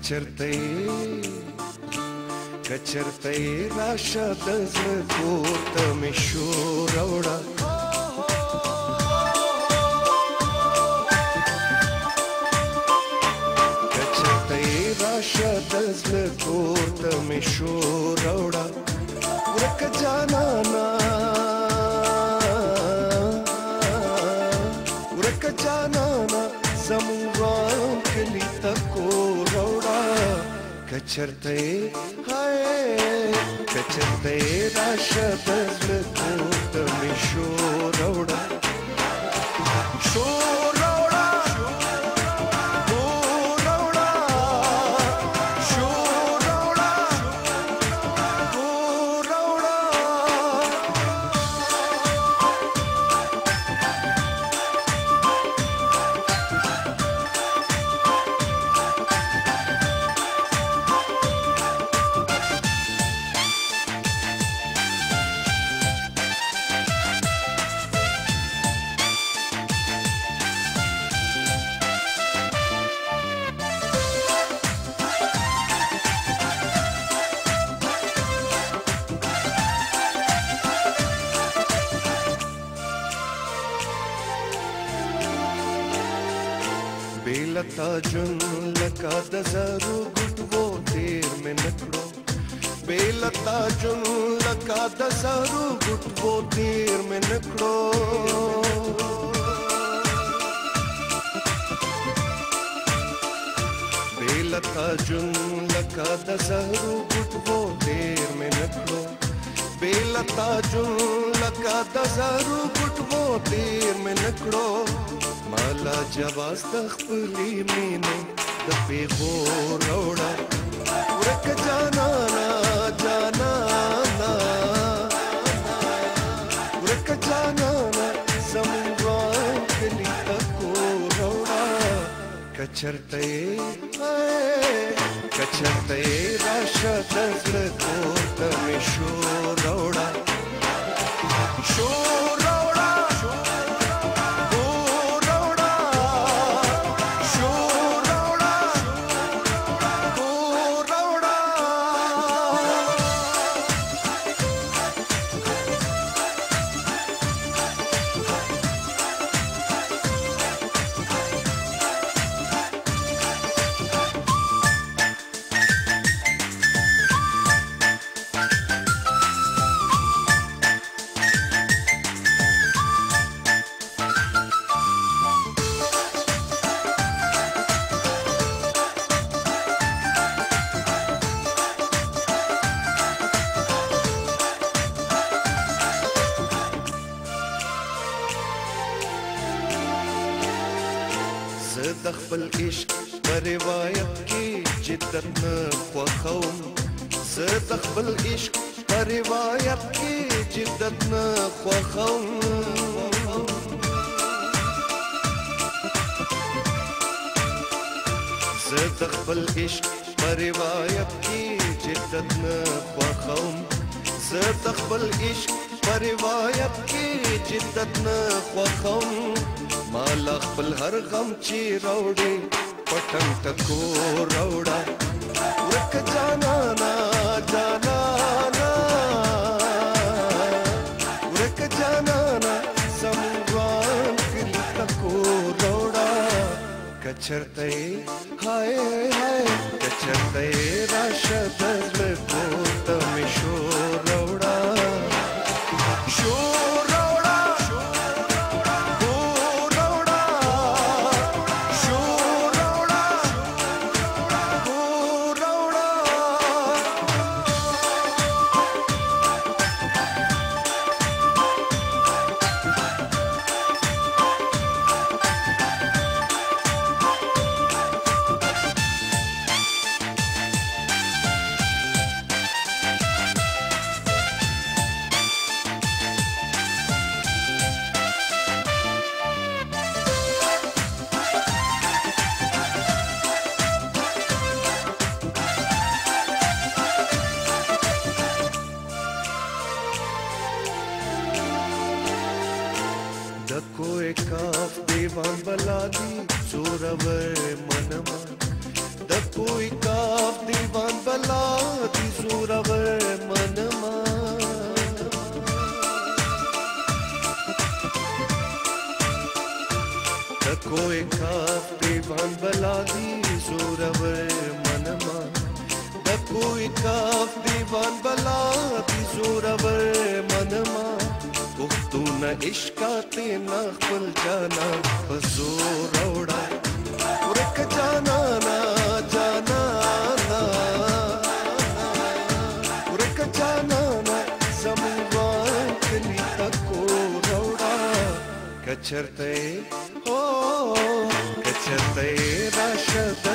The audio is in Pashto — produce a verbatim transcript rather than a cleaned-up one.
کچرته کچرته راشه د زړه کور ته مې شور راوړه کچرته راشه د زړه کور ته مې شور راوړه ورکه جانانا ورکه جانانا زمون غام کلی ته کور راوړه کچرته کچرته راشه د زړه کور ته مې شور راوړه شور راوړه کور راوړه شور راوړه کور راوړه بیلتا جن لکا د زرو ګټو تیر مې نکړو بیلتا جن لکا د زرو ګټو تیر مې نکړو بیلتا جن لکا د زرو ګټو تیر مې نکړو بیلتا جن لکا د زرو ګټو تیر مې نکړو مالا جواز د خپلې مینې د پیغور راوړه ورکه جانانا جانانا ورکه جانانا زمون غام کلي ته کور راوړه کچرته کچرته راشه د زړه کور ته مې شور راوړه شور راوړه زه د خپل عشق په روایت کې جدت نه خوښوم زه د خپل عشق په روایت کې جدت نه خوښوم زه د خپل عشق په روایت کې جدت نه خوښوم زه د خپل عشق په روایت کې جدت نه خوښوم مالا خپل هر غم چې راوړې پټن ټکو راوړه ورکه جانانا جانانا ورکه جانانا زمون غام کلي ته کور راوړه کچرته هاي هاي کچرته راشه د زړه کور ته مې شور راوړه شور کوئی کاف دیوان بلا دی زورور منما د कोई काफ दीवान बला दी जोरावर मनमा कोई काफ दीवान बला दी जोरावर मनमा कोई काफ दीवान बला दी जोरावर मनमा तू न इश्का ते न खुल जाना बजोर औड़ा उरक जाना ना जाना ना उरक जाना ना समुवान कनी तको रौड़ा कचरते हो कचरते राशद